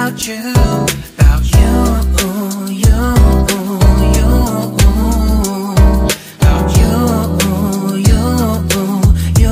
about you, about you, you, you, about you, you, you,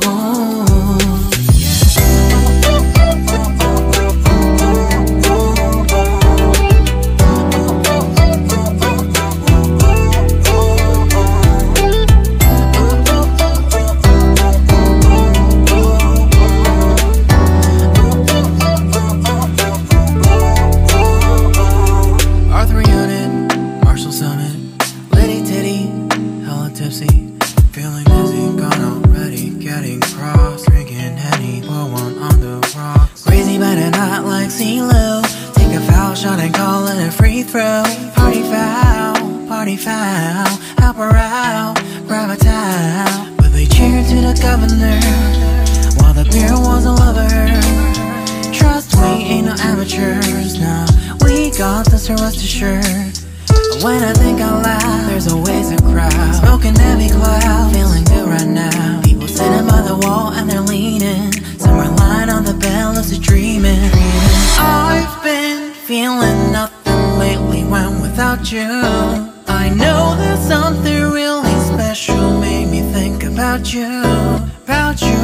feeling dizzy, gone already, getting cross, drinking Henny, pour one on the rocks. Crazy but not like CeeLo, take a foul shot and call it a free throw. Party foul, help her out, grab a towel. But they cheered to the governor, while the beer was all over her. Trust we ain't no amateurs, nah, we got this, so rest assured. When I think out loud, there's always a crowd, smoking heavy cloud, feeling good right now. People sitting by the wall and they're leaning, some are lying on the bed, lucid dreaming. I've been feeling nothing lately when without you. I know that something really special made me think about you, about you,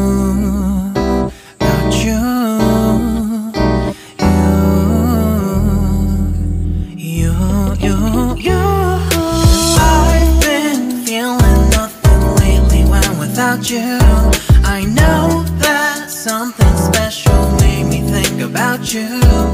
about you. I've been feeling nothing lately when without you. I know that something special made me think about you.